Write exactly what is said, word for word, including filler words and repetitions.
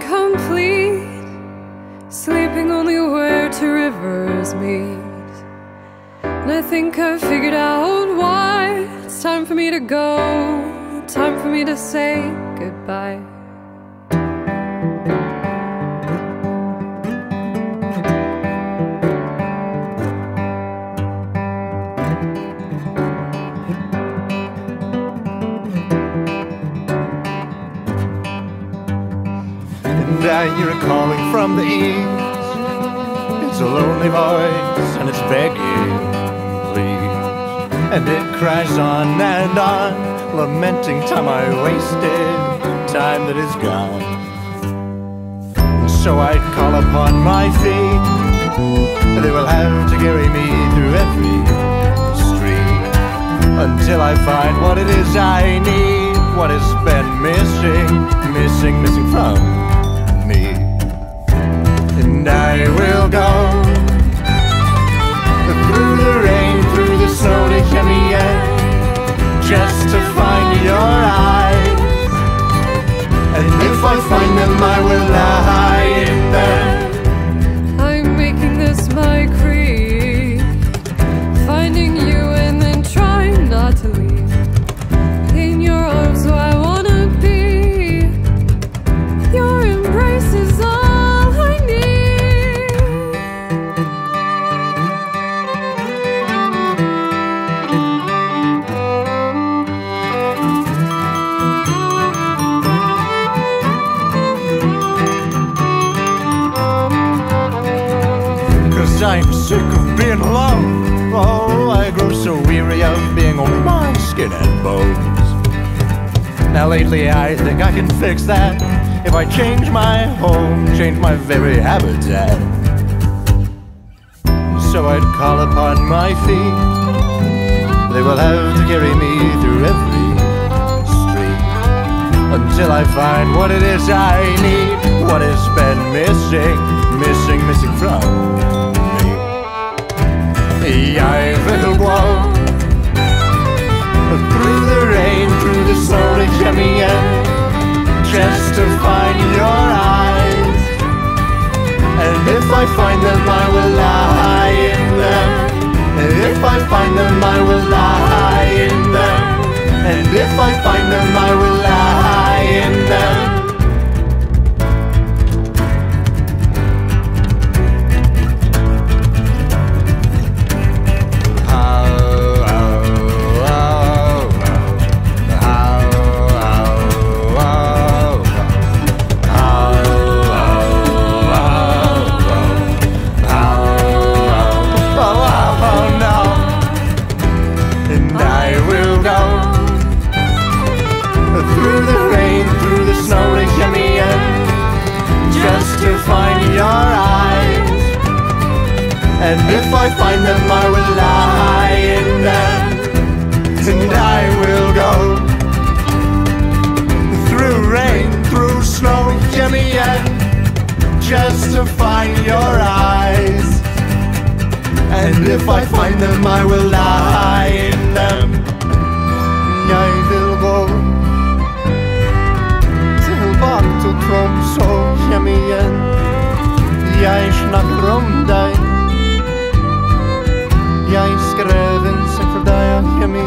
incomplete, sleeping only where two rivers meet. And I think I've figured out why it's time for me to go, time for me to say goodbye. And I hear it calling from the east. It's a lonely voice and it's begging, please. And it cries on and on, lamenting time I wasted, time that is gone. So I call upon my feet, they will have to carry me through every street, until I find what it is I need, what has been missing, missing, missing from me. And I will go through the rain, through the snow to Chemien, just to find your eyes. And if I find them, I will lie in them. I'm making this my creed, finding you and then trying not to leave. In your arms where I wanna be, your embrace is all I need. Cause I'm sick of being alone. Oh, I grow so weary of being only my skin and bones. Now lately I think I can fix that if I change my home, change my very habitat. So I'd call upon my feet, they will have to carry me through every street, until I find what it is I need, what has been missing, missing, missing from me. I will go through the rain, through the snow to Chemien, just to find your eyes. And if I find them, I will lie in them. And if I find them, I will lie in them. And if I find them, I will lie in them. And if I find them, I will lie in them. And I will go through rain, through snow, Chemien, just to find your eyes. And if I find them, I will lie in them. I will go tillbaka till Tromsø, Chemien. Jeg snakker om deg. Jeg skrev en sang for deg av Chemien.